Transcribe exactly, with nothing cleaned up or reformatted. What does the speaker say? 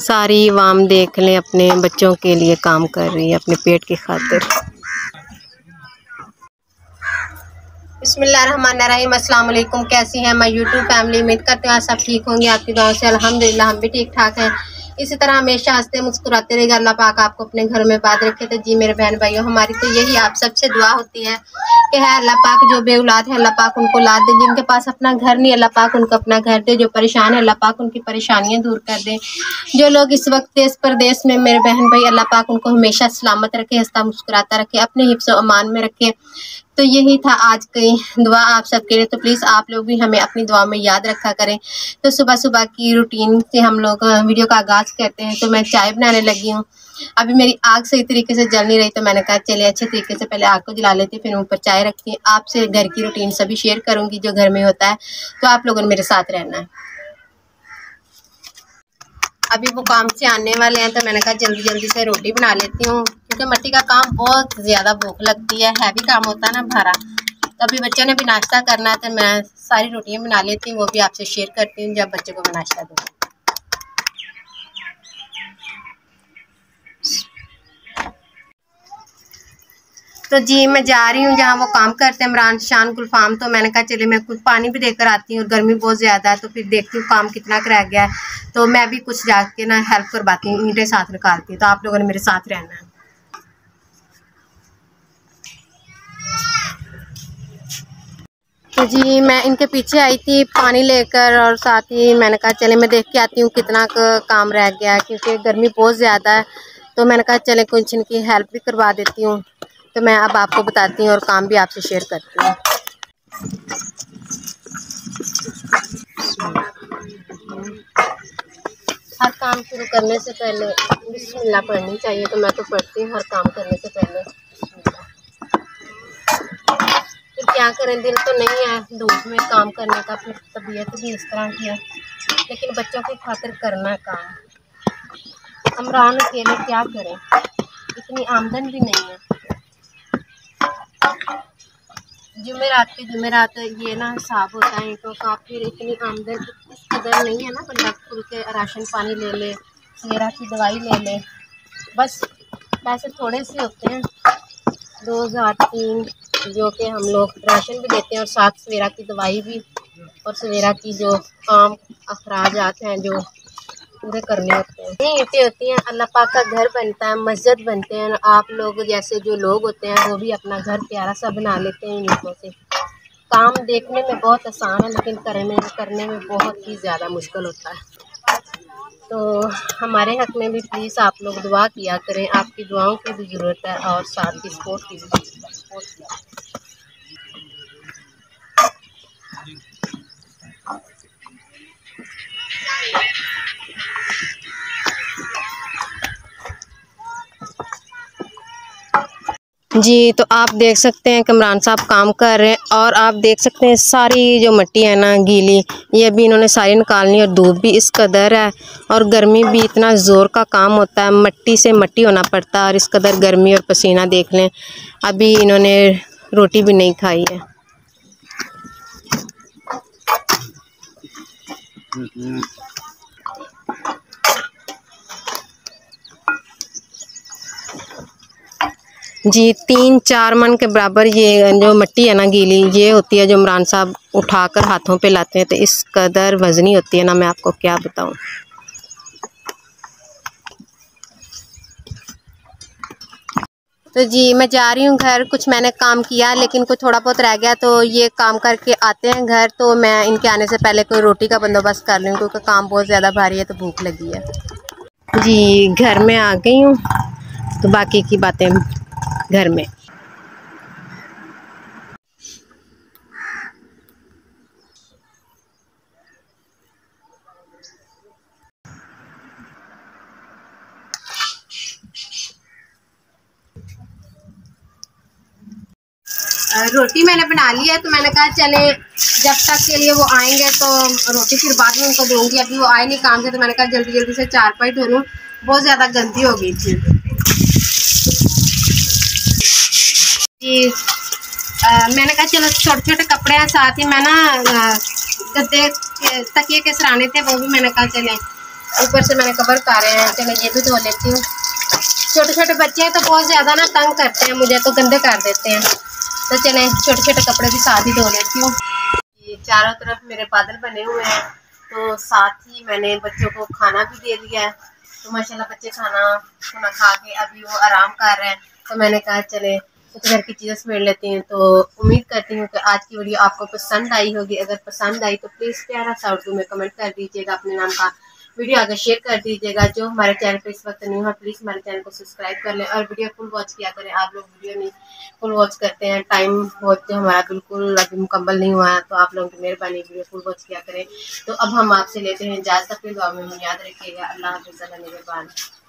सारी आवाम देख लें अपने बच्चों के लिए काम कर रही है, अपने पेट की खातिर। बिस्मिल्लाहिर्रहमानिर्रहीम। अस्सलाम वालेकुम। कैसी हैं मैं यूट्यूब फैमिली? उम्मीद करते हैं सब ठीक होंगे। आपकी दुआओं से अल्हम्दुलिल्लाह हम भी ठीक ठाक हैं। इसी तरह हमेशा हंसते मुस्कुराते रहेगा। अल्लाह पाक आपको अपने घर में बात रखे। तो जी मेरे बहन भाइयों, हमारी तो यही आप सबसे दुआ होती है कि है अल्लाह पाक जो बे औलाद है अल्लाह पाक उनको औलाद दे। जिनके पास अपना घर नहीं अल्लाह पाक उनको अपना घर दे। जो परेशान है अल्लाह पाक उनकी परेशानियां दूर कर दे। जो लोग इस वक्त देश परदेश में मेरे बहन भाई अल्लाह पाक उनको हमेशा सलामत रखे, हंसता मुस्कुराता रखे, अपने हिफ्ज़ व अमान में रखे। तो यही था आज की दुआ आप सबके लिए। तो प्लीज़ आप लोग भी हमें अपनी दुआ में याद रखा करें। तो सुबह सुबह की रूटीन से हम लोग वीडियो का आगाज़ करते हैं। तो मैं चाय बनाने लगी हूँ। अभी मेरी आग सही तरीके से जल नहीं रही, तो मैंने कहा चलिए अच्छे तरीके से पहले आग को जला लेती, फिर ऊपर चाय रखती है। आपसे घर की रूटीन सभी शेयर करूँगी जो घर में होता है, तो आप लोगों ने मेरे साथ रहना है। अभी वो काम से आने वाले हैं, तो मैंने कहा जल्दी जल्दी से रोटी बना लेती हूँ, क्योंकि मिट्टी का काम बहुत ज़्यादा भूख लगती है, हैवी काम होता है ना भारा। तो अभी बच्चों ने भी नाश्ता करना है, तो मैं सारी रोटियाँ बना लेती हूँ, वो भी आपसे शेयर करती हूँ जब बच्चों को मैं नाश्ता दूँ। तो जी मैं जा रही हूँ जहाँ वो काम करते हैं, इमरान शान गुलफाम। तो मैंने कहा चलिए मैं कुछ पानी भी देकर आती हूँ, गर्मी बहुत ज़्यादा है, तो फिर देखती हूँ काम कितना रह गया है। तो मैं भी कुछ जाके ना हेल्प करवाती हूँ, ईंटें साथ निकालती हूँ। तो आप लोगों ने मेरे साथ रहना है। तो जी मैं इनके पीछे आई थी पानी लेकर, और साथ ही मैंने कहा चले मैं देख के आती हूँ कितना काम रह गया है, क्योंकि गर्मी बहुत ज़्यादा है। तो मैंने कहा चले कुछ इनकी हेल्प भी करवा देती हूँ। तो मैं अब आपको बताती हूँ और काम भी आपसे शेयर करती हूँ। हर काम शुरू करने से पहले बिस्मिल्लाह पढ़नी चाहिए, तो मैं तो पढ़ती हूँ हर काम करने से पहले। फिर क्या करें, दिल तो नहीं है धूप में काम करने का, फिर तबीयत भी इस तरह की है, लेकिन बच्चों की खातिर करना काम। इमरान अकेले क्या करें, इतनी आमदन भी नहीं है। जुमेरात के जुमेरात ये ना हिसाब होता है तो का, फिर इतनी आमदन इस कदर नहीं है ना, बंदा खुल के राशन पानी ले ले, सवेरा की दवाई ले ले, बस पैसे थोड़े से होते हैं, दो हज़ार तीन, जो कि हम लोग राशन भी देते हैं और साथ सवेरा की दवाई भी, और सवेरा की जो काम अखराजात हैं जो पूरे करने होते हैं। नहीं ईंटें होती हैं, अल्लाह पाक का घर बनता है, मस्जिद बनते हैं। आप लोग जैसे जो लोग होते हैं वो भी अपना घर प्यारा सा बना लेते हैं ईंटों से। काम देखने में बहुत आसान है, लेकिन करने करने में बहुत ही ज़्यादा मुश्किल होता है। तो हमारे हक़ में भी प्लीज़ आप लोग दुआ किया करें, आपकी दुआओं की भी ज़रूरत है और साथ ही सपोर्ट की भी सपोर्ट किया। जी तो आप देख सकते हैं कि इमरान साहब काम कर रहे हैं, और आप देख सकते हैं सारी जो मिट्टी है ना गीली, ये भी इन्होंने सारी निकालनी, और धूप भी इस कदर है और गर्मी भी, इतना ज़ोर का काम होता है, मिट्टी से मिट्टी होना पड़ता है, और इस कदर गर्मी और पसीना देख लें। अभी इन्होंने रोटी भी नहीं खाई है। जी तीन चार मन के बराबर ये जो मिट्टी है ना गीली, ये होती है जो इमरान साहब उठाकर हाथों पे लाते हैं। तो इस कदर वज़नी होती है ना, मैं आपको क्या बताऊं। तो जी मैं जा रही हूँ घर। कुछ मैंने काम किया लेकिन कुछ थोड़ा बहुत रह गया, तो ये काम करके आते हैं घर, तो मैं इनके आने से पहले कोई रोटी का बंदोबस्त कर लूँ, क्योंकि काम बहुत ज़्यादा भारी है, तो भूख लगी है। जी घर में आ गई हूँ, तो बाकी की बातें घर में। रोटी मैंने बना ली है, तो मैंने कहा चले जब तक के लिए वो आएंगे तो रोटी फिर बाद में उनको दूंगी। अभी वो आए नहीं काम से, तो मैंने कहा जल्दी जल्दी से चारपाई धो लूँ, बहुत ज़्यादा गंदी हो गई थी। जी आ, मैंने कहा चलो छोटे छोटे कपड़े हैं, साथ ही मैं ना गद्दे तकिए के सराने थे, वो भी मैंने कहा चले ऊपर से मैंने कवर उतारे हैं। चलो ये भी धो लेती हूँ। छोटे छोटे बच्चे हैं तो बहुत ज़्यादा ना तंग करते हैं, मुझे तो गंदे कर देते हैं। तो चले छोटे छोटे कपड़े भी साथ ही धो लेती हूँ। ये चारों तरफ मेरे बादल बने हुए हैं, तो साथ ही मैंने बच्चों को खाना भी दे दिया है। तो माशाल्लाह बच्चे खाना खाना खा के अभी वो आराम कर रहे हैं। तो मैंने कहा चले कुछ घर की चीज़ें समेट लेती हैं। तो उम्मीद करती हूँ कि आज की वीडियो आपको पसंद आई होगी। अगर पसंद आई तो प्लीज़ प्यारा सा उर्दू में कमेंट कर दीजिएगा, अपने नाम का वीडियो आगे शेयर कर दीजिएगा। जो हमारे चैनल पे इस वक्त न्यू है प्लीज़ हमारे चैनल को सब्सक्राइब कर लें और वीडियो फुल वॉच किया करें। आप लोग वीडियो नहीं फुल वॉच करते हैं, टाइम वॉच जो हमारा बिल्कुल अभी मुकम्मल नहीं हुआ है, तो आप लोगों की मेहरबानी वीडियो फुल वॉच किया करें। तो अब हम आपसे लेते हैं इजाज़त, अपनी दुआ में याद रखिएगा। अल्लाह हाफ़िज़, अल्लाह निगहबान।